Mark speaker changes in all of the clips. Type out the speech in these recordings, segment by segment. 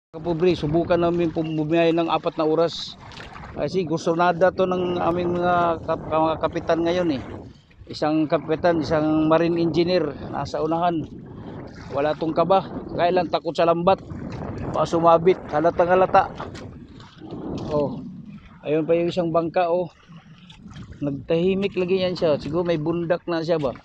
Speaker 1: Kapobre, subukan namin bumiyahe ng 4 na oras. Kasi gusto nada to ng aming mga kapitan ngayon eh. Isang kapitan, isang marine engineer nasa unahan. Wala tong kaba, kaya lang takot sa lambat. Pa sumabit, halatang halata. Oh, ayun pa yung isang bangka oh. Nagtahimik lagi yan siya. Siguro may bundak na siya ba.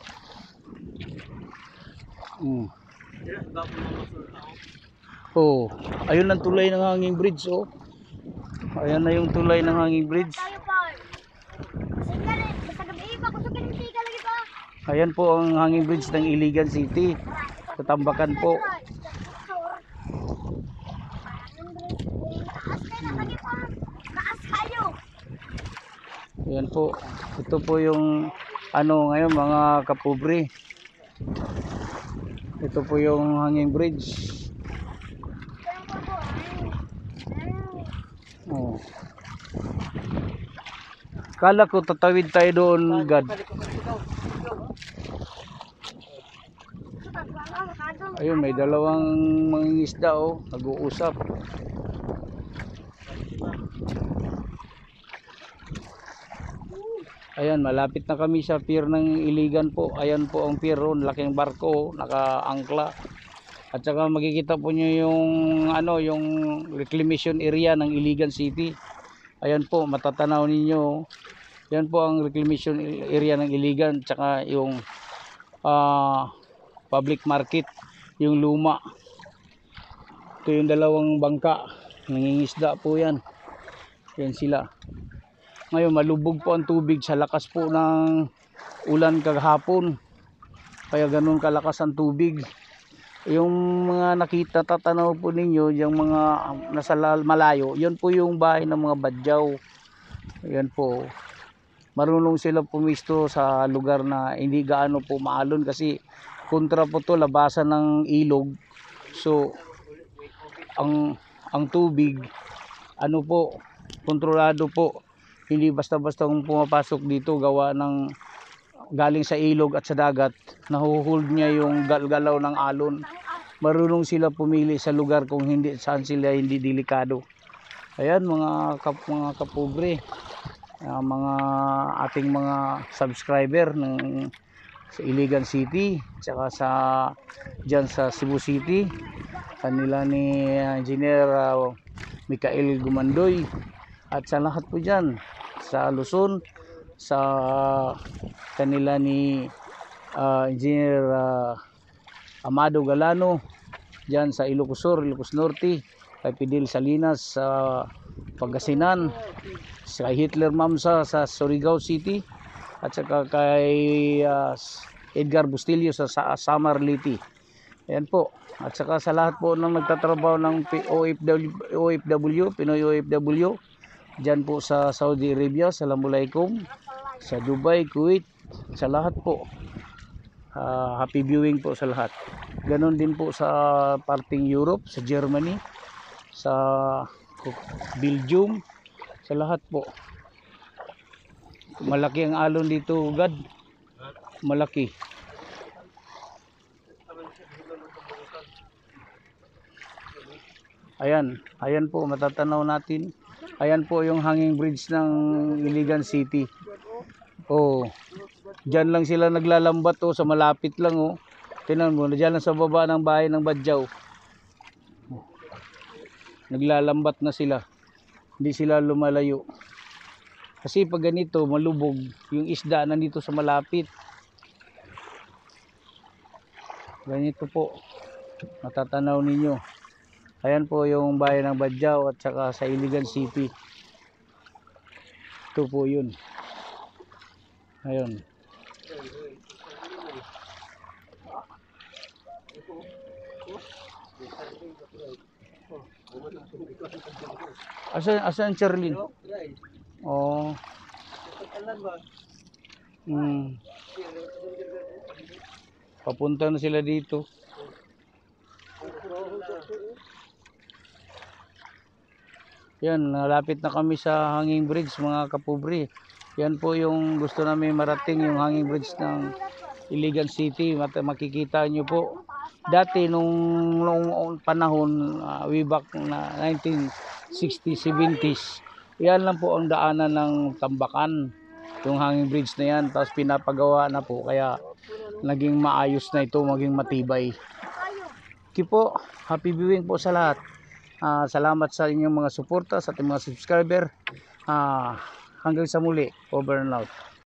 Speaker 1: Oh, ayun ang tulay ng hanging bridge oh. Ayan na yung tulay ng hanging bridge. Ayan po ang hanging bridge ng Iligan City. Sa Tambakan po. Ayan po. Ito po yung ano ngayon mga kapobre. Ito po yung hanging bridge. Oh. Kala ko tatawid tayo doon, God. Ayun, may dalawang mangingisda oh, nag-uusap. Ayan, malapit na kami sa pier ng Iligan po. Ayan po ang pier, oh, laking barko, naka-angkla. At saka makikita po nyo yung ano, yung reclamation area ng Iligan City. Ayan po, matatanaw ninyo. Yan po ang reclamation area ng Iligan, tsaka yung public market, yung luma. Ito yung dalawang bangka, nangingisda po yan. Yan sila. Ngayon malubog po ang tubig sa lakas po ng ulan kagahapon. Kaya ganun kalakas ang tubig. Yung mga nakita tatanaw po ninyo, yung mga nasa malayo, yun po yung bahay ng mga badyaw. Yan po. Marunong sila pumisto sa lugar na hindi gaano po maalon kasi kontra po to, labasan ng ilog. So ang tubig ano po, kontrolado po. Hindi basta-basta kung pumapasok dito gawa ng galing sa ilog at sa dagat, nahuhold niya yung galaw ng alon. Marunong sila pumili sa lugar kung hindi saan sila hindi delikado. Ayan mga kapobre, mga ating mga subscriber ng sa Iligan City, tsaka sa diyan sa Cebu City, kanila ni Engineer Michael Gumandoy, at sa lahat po diyan sa Luzon, sa kanila ni Engineer Amado Galano diyan sa Ilocos Sur, Ilocos Norte, kay Fidel Salinas sa Pangasinan, sa Hitler Mamsa sa Surigao City, at saka kay Edgar Bustillo sa Samar Leyte. Ayan po. At saka sa lahat po ng nagtatrabaho ng OFW, Pinoy OFW diyan po sa Saudi Arabia, Assalamualaikum, sa Dubai, Kuwait, sa lahat po. Happy viewing po sa lahat. Ganon din po sa parting Europe, sa Germany, sa Belgium, sa lahat po. Malaki ang alon dito, God. Malaki. Ayan, ayan po matatanaw natin. Ayan po yung hanging bridge ng Iligan City. Oh. Diyan lang sila naglalambat oh, sa malapit lang oh. Tingnan mo, diyan lang sa baba ng bahay ng Badyaw. Naglalambat na sila. Hindi sila lumalayo. Kasi pag ganito malubog, yung isda nandito sa malapit. Ganito po. Matatanaw ninyo. Ayan po yung bayan ng Badyaw at saka sa Iligan City. Ito po yun. Ayun. Asan Charlene? Oh. Papunta na sila dito. Yan, nalapit na kami sa hanging bridge mga kapobre. Yan po yung gusto namin marating, yung hanging bridge ng Iligan City. Makikita nyo po dati nung panahon, way back na 1960s, 70s, yan lang po ang daanan ng Tambakan, yung hanging bridge na yan. Tapos pinapagawa na po, kaya naging maayos na ito, maging matibay. Okay po, happy viewing po sa lahat. Salamat sa inyong mga suporta, sa ating mga subscriber. Hanggang sa muli, over and out.